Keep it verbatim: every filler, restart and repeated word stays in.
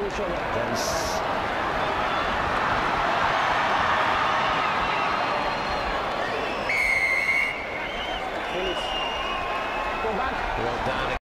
each other. Dennis. Finish. Go back. Well down.